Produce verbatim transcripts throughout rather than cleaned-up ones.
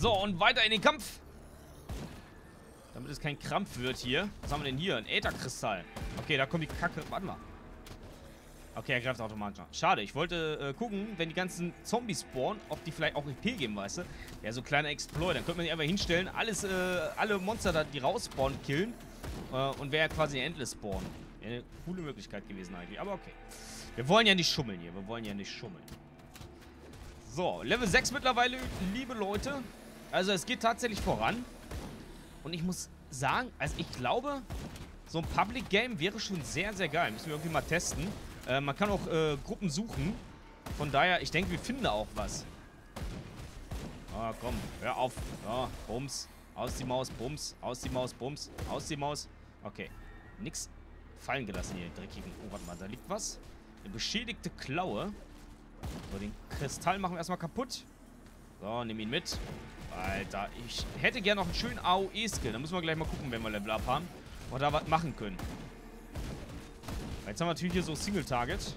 So, und weiter in den Kampf. Damit es kein Krampf wird hier. Was haben wir denn hier? Ein Ätherkristall. Okay, da kommt die Kacke. Warte mal. Okay, er greift automatisch an. Schade, ich wollte äh, gucken, wenn die ganzen Zombies spawnen, ob die vielleicht auch E P geben, weißt du? Ja, so kleiner Exploit. Dann könnte man sich einfach hinstellen, alles, äh, alle Monster, da, die rausspawnen, killen. Äh, und wäre quasi ein Endless Spawn. Wäre eine coole Möglichkeit gewesen eigentlich. Aber okay. Wir wollen ja nicht schummeln hier. Wir wollen ja nicht schummeln. So, Level sechs mittlerweile, liebe Leute. Also es geht tatsächlich voran. Und ich muss sagen, also ich glaube, so ein Public Game wäre schon sehr, sehr geil. Müssen wir irgendwie mal testen. Äh, man kann auch äh, Gruppen suchen. Von daher, ich denke, wir finden da auch was. Ah, komm, hör auf. Ja, Bums. Aus die Maus, Bums. Aus die Maus, Bums. Aus die Maus. Okay. Nix fallen gelassen hier, dreckigen. Oh, warte mal, da liegt was. Eine beschädigte Klaue. So, den Kristall machen wir erstmal kaputt. So, nimm ihn mit. Alter, ich hätte gerne noch einen schönen A O E-Skill. Da müssen wir gleich mal gucken, wenn wir Level Up haben. Und da was machen können. Jetzt haben wir natürlich hier so Single-Target.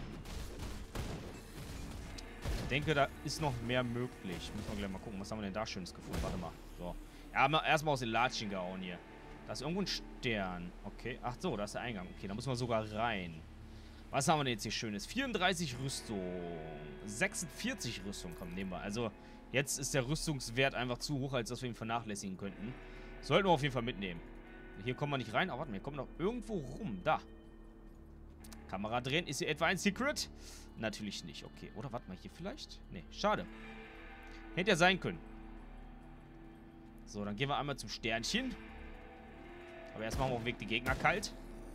Ich denke, da ist noch mehr möglich. Müssen wir gleich mal gucken. Was haben wir denn da Schönes gefunden? Warte mal. So. Ja, erstmal aus den Latschen gehauen hier. Da ist irgendwo ein Stern. Okay. Ach so, da ist der Eingang. Okay, da müssen wir sogar rein. Was haben wir denn jetzt hier Schönes? vierunddreißig Rüstung. sechsundvierzig Rüstung. Komm, nehmen wir. Also, jetzt ist der Rüstungswert einfach zu hoch, als dass wir ihn vernachlässigen könnten. Sollten wir auf jeden Fall mitnehmen. Hier kommen wir nicht rein. Aber warte mal, wir kommen noch irgendwo rum. Da. Kamera drehen. Ist hier etwa ein Secret? Natürlich nicht. Okay. Oder warte mal, hier vielleicht? Nee, schade. Hätte ja sein können. So, dann gehen wir einmal zum Sternchen. Aber erst machen wir auf dem Weg die Gegner kalt.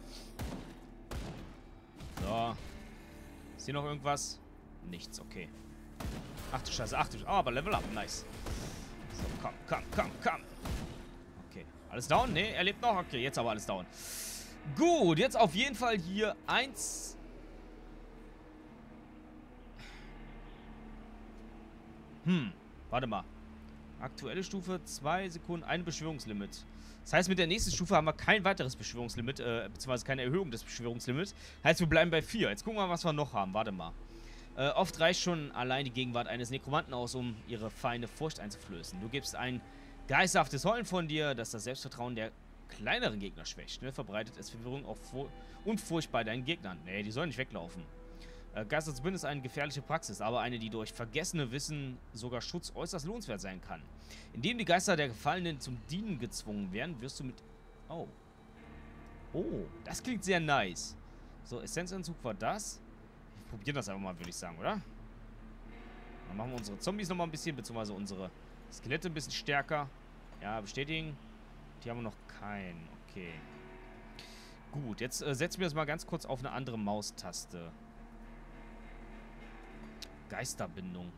So. Ist hier noch irgendwas? Nichts, okay. Ach du Scheiße, ach du Scheiße. Oh, aber Level Up, nice. So, komm, komm, komm, komm. Okay. Alles down? Nee, er lebt noch. Okay, jetzt aber alles down. Gut, jetzt auf jeden Fall hier eins. Hm, warte mal. Aktuelle Stufe, zwei Sekunden, ein Beschwörungslimit. Das heißt, mit der nächsten Stufe haben wir kein weiteres Beschwörungslimit, äh, beziehungsweise keine Erhöhung des Beschwörungslimits. Heißt, wir bleiben bei vier. Jetzt gucken wir mal, was wir noch haben. Warte mal. Äh, oft reicht schon allein die Gegenwart eines Nekromanten aus, um ihre feine Furcht einzuflößen. Du gibst ein geisterhaftes Heulen von dir, das das Selbstvertrauen der kleineren Gegner schwächt. Schnell verbreitet es Verwirrung auch und Furcht bei deinen Gegnern. Nee, die sollen nicht weglaufen. Äh, Geisterzbind ist eine gefährliche Praxis, aber eine, die durch vergessene Wissen sogar Schutz äußerst lohnenswert sein kann. Indem die Geister der Gefallenen zum Dienen gezwungen werden, wirst du mit... Oh. Oh, das klingt sehr nice. So, Essenzanzug war das. Wir probieren das einfach mal, würde ich sagen, oder? Dann machen wir unsere Zombies nochmal ein bisschen, beziehungsweise unsere Skelette ein bisschen stärker. Ja, bestätigen. Die haben wir noch keinen. Okay. Gut, jetzt äh, setzen wir das mal ganz kurz auf eine andere Maustaste. Geisterbindung.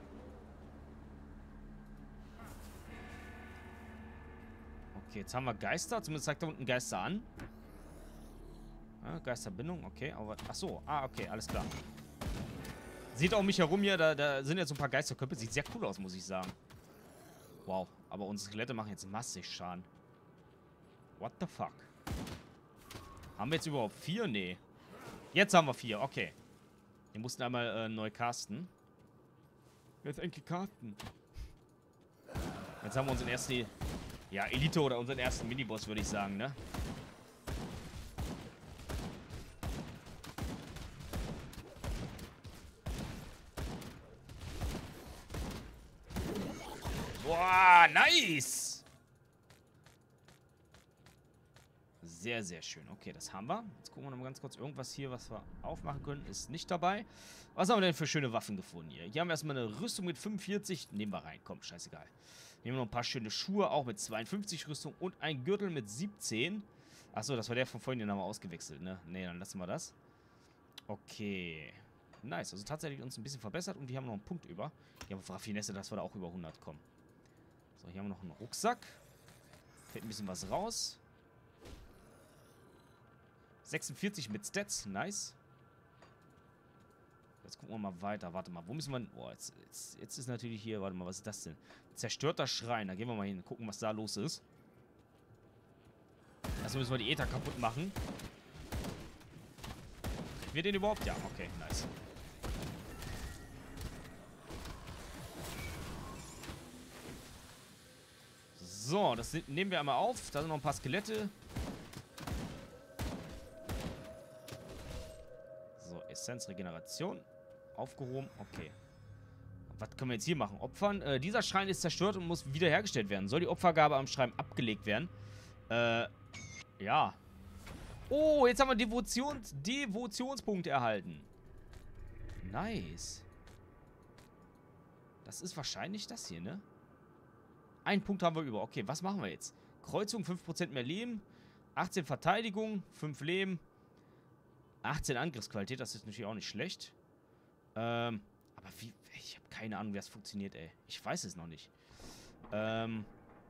Okay, jetzt haben wir Geister. Zumindest zeigt da unten Geister an. Ja, Geisterbindung, okay. Aber, ach so, ah, okay, alles klar. Sieht auch mich herum hier, da, da sind jetzt so ein paar Geisterköpfe. Sieht sehr cool aus, muss ich sagen. Wow, aber unsere Skelette machen jetzt massig Schaden. What the fuck? Haben wir jetzt überhaupt vier? Nee. Jetzt haben wir vier, okay. Wir mussten einmal äh, neu casten. Jetzt endlich casten. Jetzt haben wir unseren ersten, ja, Elite oder unseren ersten Miniboss, würde ich sagen, ne? Boah, nice! Sehr, sehr schön. Okay, das haben wir. Jetzt gucken wir noch mal ganz kurz. Irgendwas hier, was wir aufmachen können, ist nicht dabei. Was haben wir denn für schöne Waffen gefunden hier? Hier haben wir erstmal eine Rüstung mit fünfundvierzig. Nehmen wir rein. Komm, scheißegal. Nehmen wir noch ein paar schöne Schuhe, auch mit zweiundfünfzig Rüstung. Und ein Gürtel mit siebzehn. Achso, das war der von vorhin, den haben wir ausgewechselt, ne? Ne, dann lassen wir das. Okay. Nice. Also tatsächlich uns ein bisschen verbessert. Und die haben noch einen Punkt über. Die haben Raffinesse, dass wir da auch über hundert kommen. So, hier haben wir noch einen Rucksack. Fällt ein bisschen was raus. sechsundvierzig mit Stats. Nice. Jetzt gucken wir mal weiter. Warte mal, wo müssen wir... Boah, jetzt, jetzt, jetzt ist natürlich hier... Warte mal, was ist das denn? Zerstörter Schrein. Da gehen wir mal hin. Gucken, was da los ist. Achso, müssen wir die Äther kaputt machen. Kriegen wir den überhaupt? Ja, okay, nice. So, das nehmen wir einmal auf. Da sind noch ein paar Skelette. So, Essenzregeneration. Aufgehoben. Okay. Was können wir jetzt hier machen? Opfern. Äh, dieser Schrein ist zerstört und muss wiederhergestellt werden. Soll die Opfergabe am Schrein abgelegt werden? Äh, ja. Oh, jetzt haben wir Devotions Devotionspunkte erhalten. Nice. Das ist wahrscheinlich das hier, ne? Einen Punkt haben wir über. Okay, was machen wir jetzt? Kreuzung, fünf Prozent mehr Leben. achtzehn Verteidigung, fünf Leben. achtzehn Angriffsqualität, das ist natürlich auch nicht schlecht. Ähm, aber wie... Ich habe keine Ahnung, wie das funktioniert, ey. Ich weiß es noch nicht. Ähm...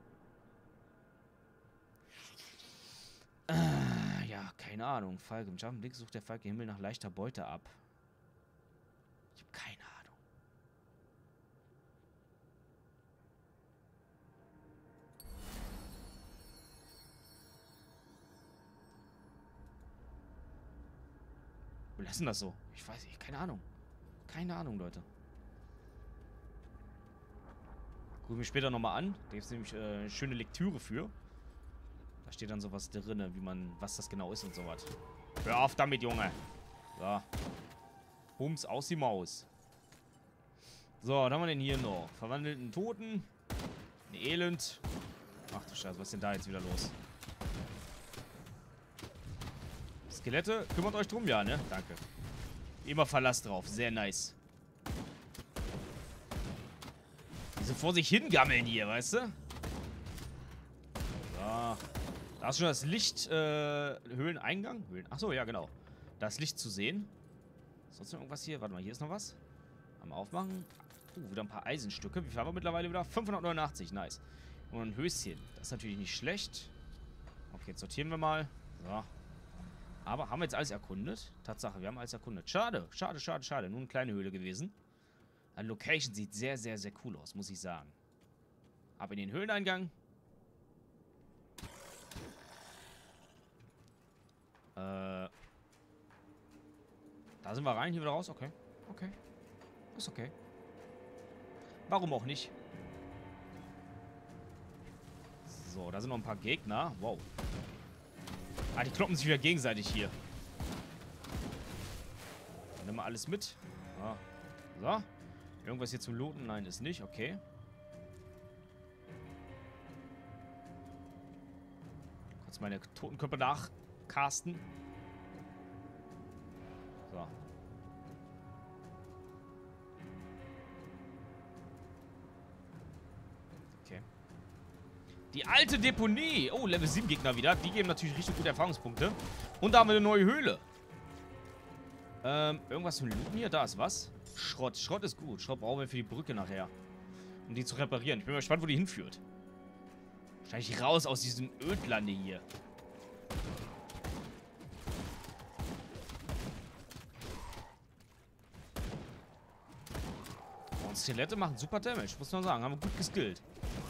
Äh, ja, keine Ahnung. Falke. Im Jump'n'Blick sucht der Falke Himmel nach leichter Beute ab. Ich habe keine Ahnung. Wir lassen das so. Ich weiß nicht. Keine Ahnung. Keine Ahnung, Leute. Gucken wir mir später nochmal an. Da gibt es nämlich äh, eine schöne Lektüre für. Da steht dann sowas drin, wie man, was das genau ist und sowas. Hör auf damit, Junge. So. Bums, aus die Maus. So, was haben wir denn hier noch? Verwandelten Toten. Ein Elend. Ach du Scheiße, was ist denn da jetzt wieder los? Skelette, kümmert euch drum, ja, ne? Danke. Immer Verlass drauf, sehr nice. Die so vor sich hingammeln hier, weißt du? So. Da ist schon das Licht, äh, Höhleneingang? Höhlen. Achso, ja, genau. Da ist Licht zu sehen. Sonst noch irgendwas hier? Warte mal, hier ist noch was. Einmal aufmachen. Uh, wieder ein paar Eisenstücke. Wie viel haben wir mittlerweile wieder? fünfhundertneunundachtzig, nice. Und ein Höschen. Das ist natürlich nicht schlecht. Okay, jetzt sortieren wir mal. So. Aber haben wir jetzt alles erkundet? Tatsache, wir haben alles erkundet. Schade, schade, schade, schade. Nur eine kleine Höhle gewesen. Die Location sieht sehr, sehr, sehr cool aus, muss ich sagen. Ab in den Höhleneingang. Äh. Da sind wir rein, hier wieder raus. Okay. Okay. Ist okay. Warum auch nicht? So, da sind noch ein paar Gegner. Wow. Ah, die kloppen sich wieder gegenseitig hier. Dann nehmen wir alles mit. Ah. So. Irgendwas hier zum Looten? Nein, ist nicht. Okay. Kurz meine Totenkörper nachcasten. So. Okay. Die alte Deponie. Oh, Level sieben Gegner wieder. Die geben natürlich richtig gute Erfahrungspunkte. Und da haben wir eine neue Höhle. Ähm, irgendwas zum Looten hier? Da ist was. Schrott. Schrott ist gut. Schrott brauchen wir für die Brücke nachher. Um die zu reparieren. Ich bin mal gespannt, wo die hinführt. Wahrscheinlich raus aus diesem Ödlande hier. Und Skelette machen super Damage, muss man sagen. Haben wir gut geskillt.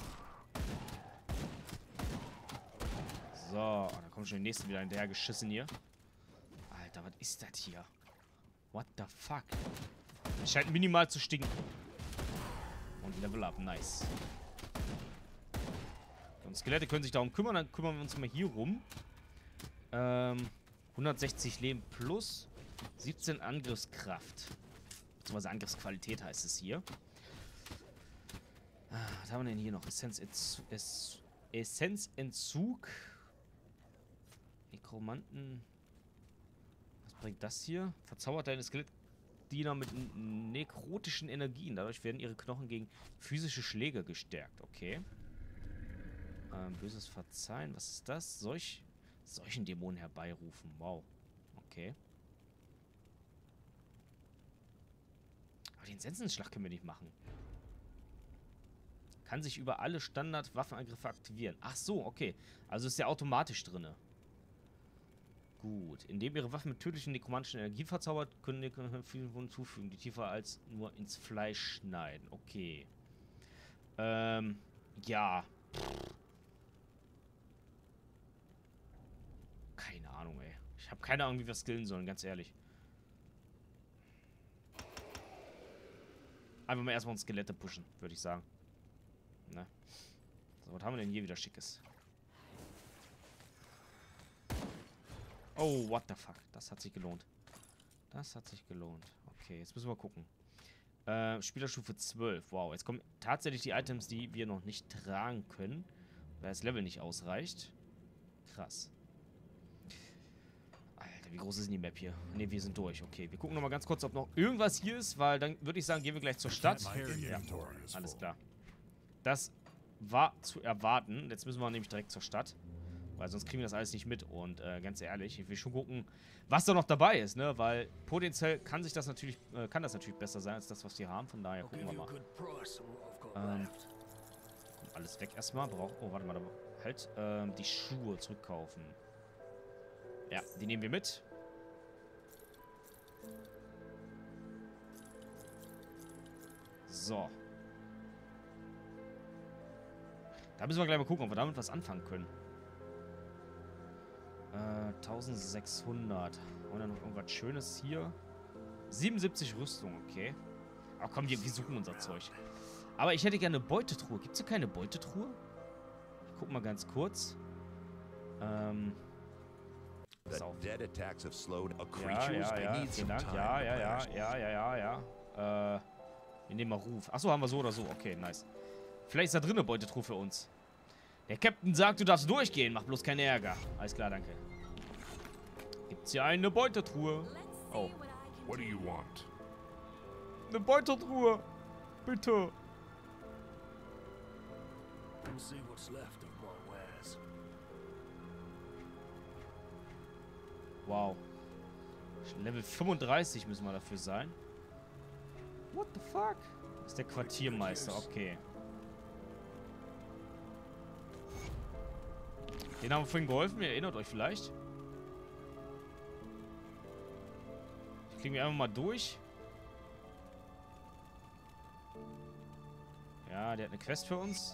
So, oh, da kommt schon die nächsten wieder hinterher geschissen hier. Alter, was ist das hier? What the fuck? Es scheint minimal zu stinken. Und Level up, nice. Und Skelette können sich darum kümmern, dann kümmern wir uns mal hier rum. Ähm, hundertsechzig Leben plus siebzehn Angriffskraft. Beziehungsweise Angriffsqualität heißt es hier. Ah, was haben wir denn hier noch? Essenzentzug. Essenzentzug. Nekromanten. Was bringt das hier? Verzaubert deine Skelettdiener mit nekrotischen Energien. Dadurch werden ihre Knochen gegen physische Schläge gestärkt. Okay. Ähm, böses Verzeihen. Was ist das? Solch, solchen Dämonen herbeirufen. Wow. Okay. Aber den Sensenschlag können wir nicht machen. Kann sich über alle Standard-Waffenangriffe aktivieren. Ach so, okay. Also ist der automatisch drin. Gut. Indem ihre Waffen mit tödlichen nekromantischen Energie verzaubert, können die vielen Wunden zufügen, die tiefer als nur ins Fleisch schneiden. Okay. Ähm, ja. Keine Ahnung, ey. Ich habe keine Ahnung, wie wir skillen sollen, ganz ehrlich. Einfach mal erstmal uns Skelette pushen, würde ich sagen. Ne? So, was haben wir denn hier wieder Schickes? Oh, what the fuck. Das hat sich gelohnt. Das hat sich gelohnt. Okay, jetzt müssen wir gucken. Äh, Spielerstufe zwölf. Wow, jetzt kommen tatsächlich die Items, die wir noch nicht tragen können, weil das Level nicht ausreicht. Krass. Alter, wie groß ist denn die Map hier? Ne, wir sind durch. Okay, wir gucken nochmal ganz kurz, ob noch irgendwas hier ist, weil dann würde ich sagen, gehen wir gleich zur Stadt. Ja, alles klar. Das war zu erwarten. Jetzt müssen wir nämlich direkt zur Stadt. Weil sonst kriegen wir das alles nicht mit. Und äh, ganz ehrlich, ich will schon gucken, was da noch dabei ist, ne? Weil potenziell kann sich das natürlich, äh, kann das natürlich besser sein als das, was wir haben. Von daher gucken wir mal. Ähm, alles weg erstmal. Brauch, oh, warte mal. Halt. Ähm, die Schuhe zurückkaufen. Ja, die nehmen wir mit. So. Da müssen wir gleich mal gucken, ob wir damit was anfangen können. Äh, eintausendsechshundert. Und dann noch irgendwas Schönes hier. siebenundsiebzig Rüstung, okay. Ach komm, wir, wir suchen unser Zeug. Aber ich hätte gerne eine Beutetruhe. Gibt es hier keine Beutetruhe? Ich guck mal ganz kurz. Ähm. So. Ja, ja, ja. Vielen Dank. Ja, ja, ja. Ja, ja, ja, ja. Äh. Wir nehmen mal Ruf. Achso, haben wir so oder so. Okay, nice. Vielleicht ist da drin eine Beutetruhe für uns. Der Captain sagt, du darfst durchgehen. Mach bloß keinen Ärger. Alles klar, danke. Gibt's hier eine Beutetruhe? Oh. What do you want? Eine Beutetruhe. Bitte. Wow. Level fünfunddreißig müssen wir dafür sein. What the fuck? Das ist der Quartiermeister, okay. Den haben wir vorhin geholfen, ihr erinnert euch vielleicht. Ich klinge einfach mal durch. Ja, der hat eine Quest für uns.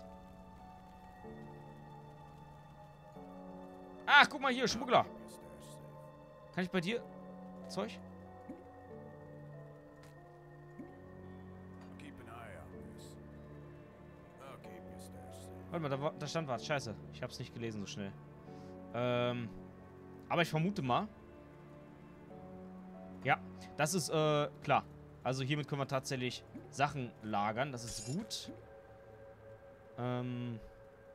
Ach, guck mal hier, Schmuggler. Kann ich bei dir Zeug? Warte mal, da, war, da stand was. Scheiße. Ich hab's nicht gelesen so schnell. Ähm. Aber ich vermute mal. Ja, das ist, äh, klar. Also hiermit können wir tatsächlich Sachen lagern. Das ist gut. Ähm.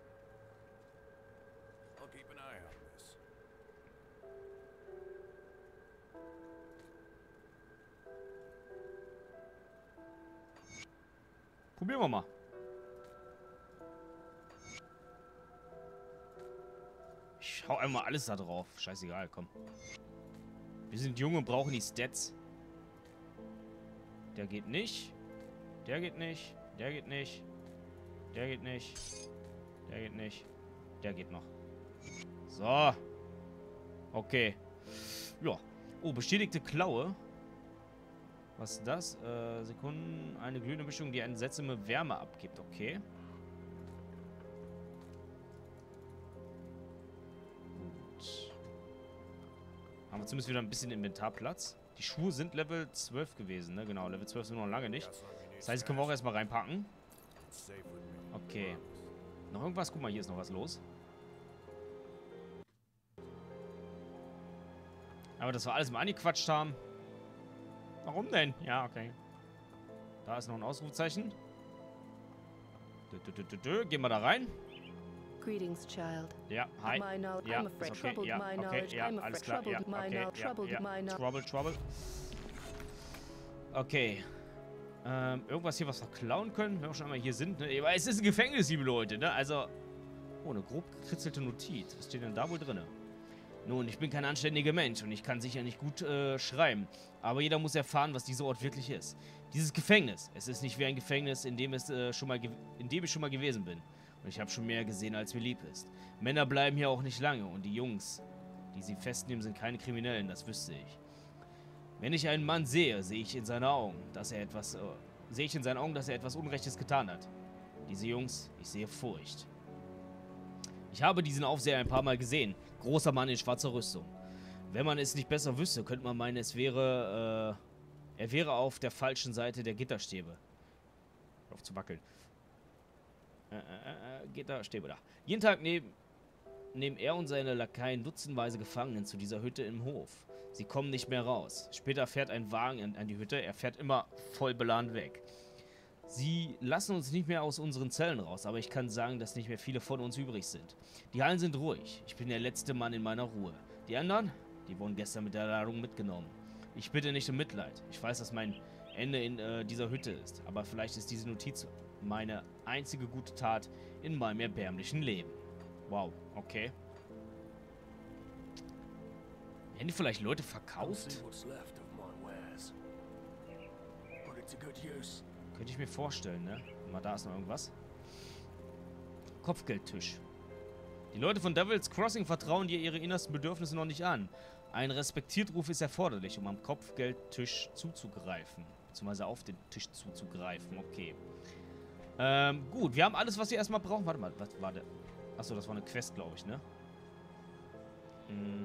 Probieren wir mal. Ich hau einmal alles da drauf. Scheißegal, komm. Wir sind jung und brauchen die Stats. Der geht nicht. Der geht nicht. Der geht nicht. Der geht nicht. Der geht nicht. Der geht noch. So. Okay. Ja. Oh, bestätigte Klaue. Was ist das? Äh, Sekunden. Eine glühende Mischung, die eine seltsame Wärme abgibt. Okay. Gut. Haben wir zumindest wieder ein bisschen Inventarplatz. Die Schuhe sind Level zwölf gewesen, ne? Genau, Level zwölf sind wir noch lange nicht. Das heißt, die können wir auch erstmal reinpacken. Okay. Noch irgendwas? Guck mal, hier ist noch was los. Aber dass wir alles mal angequatscht haben. Warum denn? Ja, okay. Da ist noch ein Ausrufzeichen. Dö, dö, dö, dö, dö. Gehen wir da rein. Greetings, child. Ja, hi. Ja, ist okay. Ja, okay. Ja, alles klar. Ja, okay. Ja, ja. Trouble, trouble. Okay. Ähm, irgendwas hier, was wir klauen können, wenn wir schon einmal hier sind, ne? Aber es ist ein Gefängnis, liebe Leute, ne? Also, oh, eine grob gekritzelte Notiz. Was steht denn da wohl drin? Nun, ich bin kein anständiger Mensch und ich kann sicher nicht gut äh, schreiben. Aber jeder muss erfahren, was dieser Ort wirklich ist. Dieses Gefängnis. Es ist nicht wie ein Gefängnis, in dem, es, äh, schon mal in dem ich schon mal gewesen bin. Und ich habe schon mehr gesehen, als mir lieb ist. Männer bleiben hier auch nicht lange. Und die Jungs, die sie festnehmen, sind keine Kriminellen. Das wüsste ich. Wenn ich einen Mann sehe, sehe ich in seinen Augen, dass er etwas... Äh, sehe ich in seinen Augen, dass er etwas Unrechtes getan hat. Diese Jungs, ich sehe Furcht. Ich habe diesen Aufseher ein paar Mal gesehen. Großer Mann in schwarzer Rüstung. Wenn man es nicht besser wüsste, könnte man meinen, es wäre, äh, er wäre auf der falschen Seite der Gitterstäbe. Auf zu wackeln. Äh, äh, äh, geht da, stehen wir da. Jeden Tag nehmen, nehmen er und seine Lakaien dutzendweise Gefangenen zu dieser Hütte im Hof. Sie kommen nicht mehr raus. Später fährt ein Wagen an, an die Hütte. Er fährt immer voll beladen weg. Sie lassen uns nicht mehr aus unseren Zellen raus, aber ich kann sagen, dass nicht mehr viele von uns übrig sind. Die Hallen sind ruhig. Ich bin der letzte Mann in meiner Ruhe. Die anderen, die wurden gestern mit der Ladung mitgenommen. Ich bitte nicht um Mitleid. Ich weiß, dass mein Ende in äh, dieser Hütte ist, aber vielleicht ist diese Notiz meine einzige gute Tat in meinem erbärmlichen Leben. Wow, okay. Werden die vielleicht Leute verkauft? Könnte ich mir vorstellen, ne? Mal, da ist noch irgendwas. Kopfgeldtisch. Die Leute von Devil's Crossing vertrauen dir ihre innersten Bedürfnisse noch nicht an. Ein Respektiertruf ist erforderlich, um am Kopfgeldtisch zuzugreifen. Beziehungsweise auf den Tisch zuzugreifen. Okay. Ähm, gut. Wir haben alles, was wir erstmal brauchen. Warte mal, was war der? Achso, das war eine Quest, glaube ich, ne? Hm.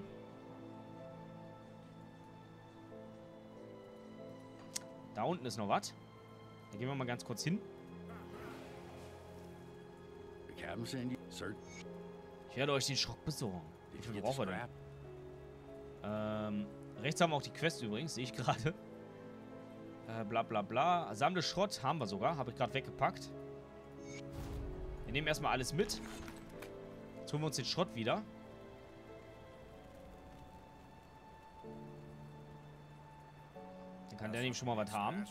Da unten ist noch was. Da gehen wir mal ganz kurz hin. Ich werde euch den Schrock besorgen. Wie viel brauchen wir denn? Ähm, rechts haben wir auch die Quest übrigens, sehe ich gerade. Äh, bla bla bla. Sammle Schrott haben wir sogar. Habe ich gerade weggepackt. Wir nehmen erstmal alles mit. Jetzt holen wir uns den Schrott wieder. Dann kann der nämlich schon mal was haben.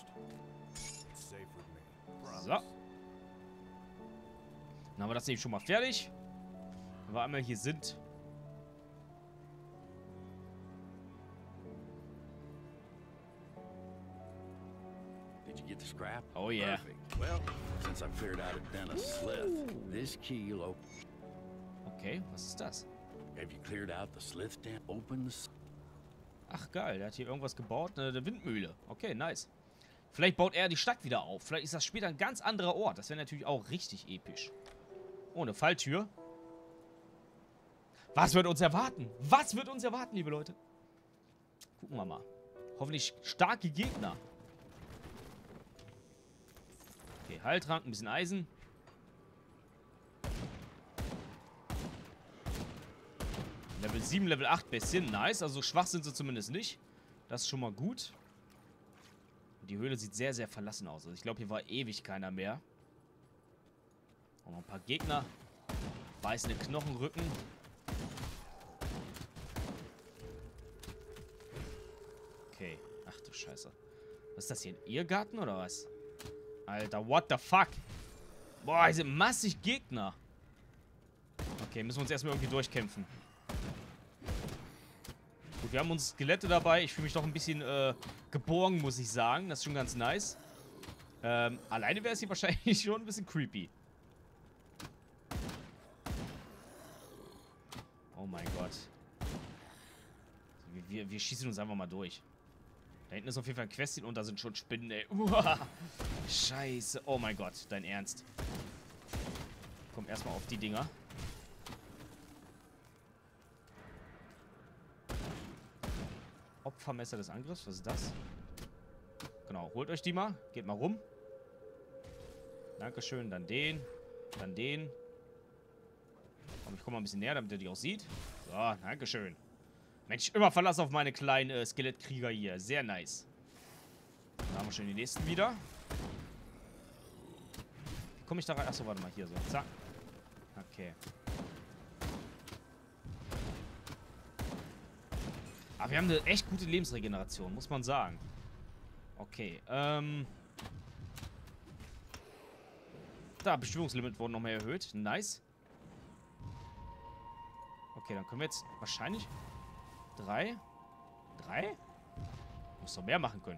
So. Dann haben wir das eben schon mal fertig. Wenn wir einmal hier sind. Oh yeah. Okay, was ist das? Ach geil, der hat hier irgendwas gebaut. Eine Windmühle. Okay, nice. Vielleicht baut er die Stadt wieder auf. Vielleicht ist das später ein ganz anderer Ort. Das wäre natürlich auch richtig episch. Oh, eine Falltür. Was wird uns erwarten? Was wird uns erwarten, liebe Leute? Gucken wir mal. Hoffentlich starke Gegner. Okay, Heiltrank, ein bisschen Eisen. Level sieben, Level acht, bisschen nice. Also schwach sind sie zumindest nicht. Das ist schon mal gut. Die Höhle sieht sehr, sehr verlassen aus. Also ich glaube, hier war ewig keiner mehr. Und noch ein paar Gegner. Beißende Knochenrücken. Okay. Ach du Scheiße. Was ist das hier? Ein Irrgarten oder was? Alter, what the fuck? Boah, hier sind massig Gegner. Okay, müssen wir uns erstmal irgendwie durchkämpfen. Gut, wir haben uns Skelette dabei. Ich fühle mich doch ein bisschen äh, geborgen, muss ich sagen. Das ist schon ganz nice. Ähm, alleine wäre es hier wahrscheinlich schon ein bisschen creepy. Oh mein Gott. Wir, wir, wir schießen uns einfach mal durch. Da hinten ist auf jeden Fall ein Questin und da sind schon Spinnen, ey. Uah, Scheiße. Oh mein Gott, dein Ernst. Komm erstmal auf die Dinger. Opfermesser des Angriffs, was ist das? Genau, holt euch die mal. Geht mal rum. Dankeschön, dann den. Dann den. Komm, ich komme mal ein bisschen näher, damit ihr die auch sieht. So, dankeschön. Mensch, immer Verlass auf meine kleinen äh, Skelettkrieger hier. Sehr nice. Da haben wir schon die nächsten wieder. Wie komme ich da rein? Achso, warte mal, hier so. Zack. Okay. Aber wir haben eine echt gute Lebensregeneration, muss man sagen. Okay, ähm... Da, Bestimmungslimit wurde nochmal erhöht. Nice. Okay, dann können wir jetzt wahrscheinlich... Drei? Drei? Muss doch mehr machen können.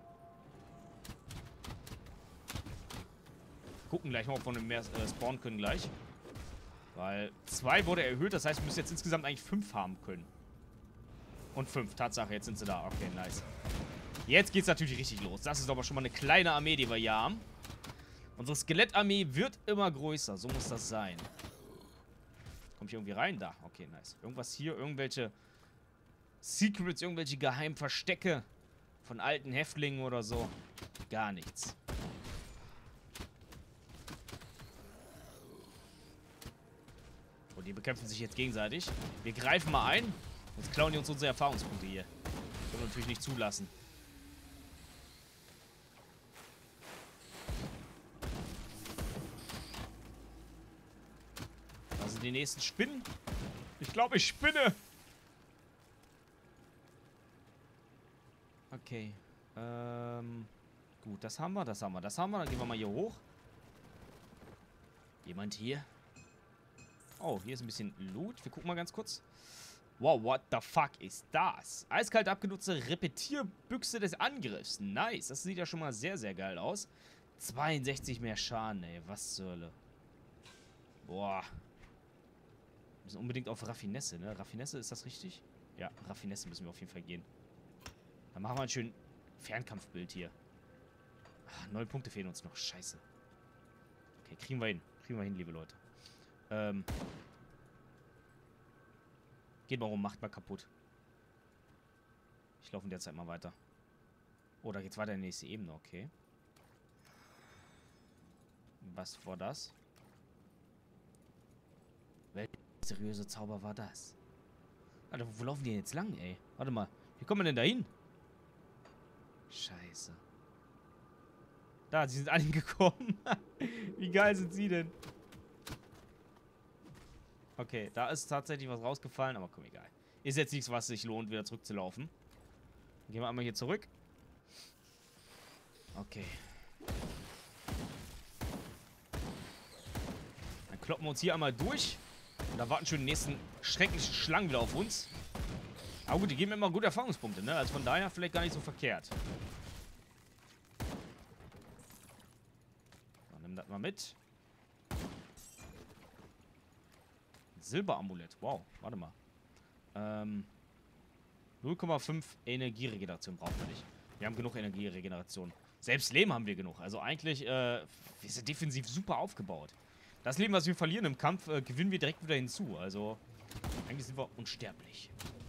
Gucken gleich mal, ob wir mehr äh, spawnen können gleich. Weil zwei wurde erhöht, das heißt, wir müssen jetzt insgesamt eigentlich fünf haben können. Und fünf, Tatsache, jetzt sind sie da. Okay, nice. Jetzt geht's natürlich richtig los. Das ist aber schon mal eine kleine Armee, die wir hier haben. Unsere Skelettarmee wird immer größer, so muss das sein. Kommt hier irgendwie rein? Da, okay, nice. Irgendwas hier, irgendwelche Secrets, irgendwelche geheimen Verstecke von alten Häftlingen oder so. Gar nichts. die bekämpfen sich jetzt gegenseitig. Wir greifen mal ein. Jetzt klauen die uns unsere Erfahrungspunkte hier. Das können wir natürlich nicht zulassen. Da sind die nächsten Spinnen. Ich glaube, ich spinne. Okay. Ähm... Gut, das haben wir, das haben wir, das haben wir. Dann gehen wir mal hier hoch. Jemand hier? Oh, hier ist ein bisschen Loot. Wir gucken mal ganz kurz. Wow, what the fuck ist das? Eiskalt abgenutzte Repetierbüchse des Angriffs. Nice. Das sieht ja schon mal sehr, sehr geil aus. zweiundsechzig mehr Schaden, ey. Was zur Hölle. Boah. Wir müssen unbedingt auf Raffinesse, ne? Raffinesse, ist das richtig? Ja, Raffinesse müssen wir auf jeden Fall gehen. Dann machen wir ein schön Fernkampfbild hier. Ach, neun Punkte fehlen uns noch. Scheiße. Okay, kriegen wir hin. Kriegen wir hin, liebe Leute. Ähm. Geht mal rum, macht mal kaputt. Ich laufe in der Zeit mal weiter. Oh, da geht's weiter in die nächste Ebene, okay. Was war das? Welcher mysteriöse Zauber war das? Alter, wo laufen die denn jetzt lang, ey? Warte mal. Wie kommen wir denn da hin? Scheiße. Da, sie sind angekommen. Wie geil sind sie denn? Okay, da ist tatsächlich was rausgefallen, aber komm, egal. Ist jetzt nichts, was sich lohnt, wieder zurückzulaufen. Dann gehen wir einmal hier zurück. Okay. Dann kloppen wir uns hier einmal durch. Und da warten schon die nächsten schrecklichen Schlangen wieder auf uns. Aber gut, die geben immer gute Erfahrungspunkte, ne? Also von daher vielleicht gar nicht so verkehrt. Dann nimm das mal mit. Silberamulett. Wow, warte mal. Ähm, null Komma fünf Energieregeneration brauchen wir nicht. Wir haben genug Energieregeneration. Selbst Leben haben wir genug. Also eigentlich, äh, wir sind defensiv super aufgebaut. Das Leben, was wir verlieren im Kampf, äh, gewinnen wir direkt wieder hinzu. Also, eigentlich sind wir unsterblich.